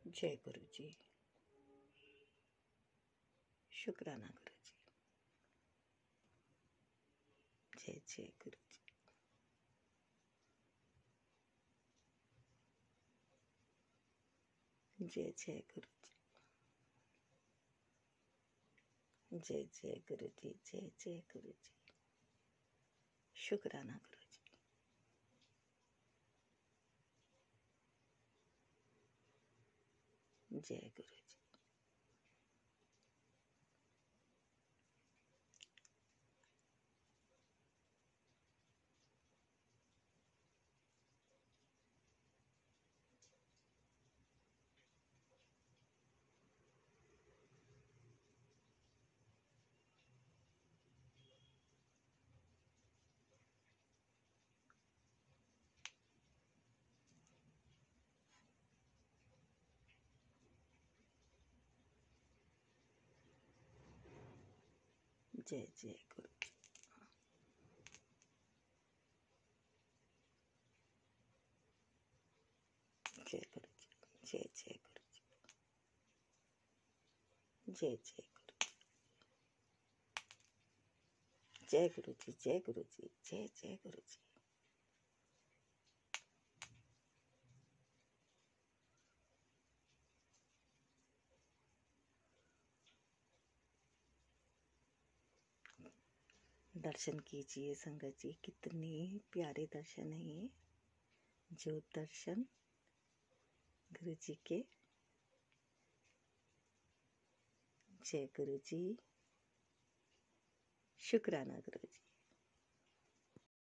जय गुरु जी। शुक्राना गुरु जी। जय जय गुरु जी। जय जय गुरु जी। जय जय गुरु जी। जय जय गुरु जी। शुक्राना गुरु जी। जय गुरु जी। जय जय गुरु जी। जय गुरु जी। जय जय गुरु जी। जय जय गुरु जी। जय गुरु जी। जय गुरु जी। जय जय गुरु जी। दर्शन कीजिए संगत जी, कितने प्यारे दर्शन हैं ये। जो दर्शन गुरु जी के। जय गुरु जी। शुक्राना गुरु जी।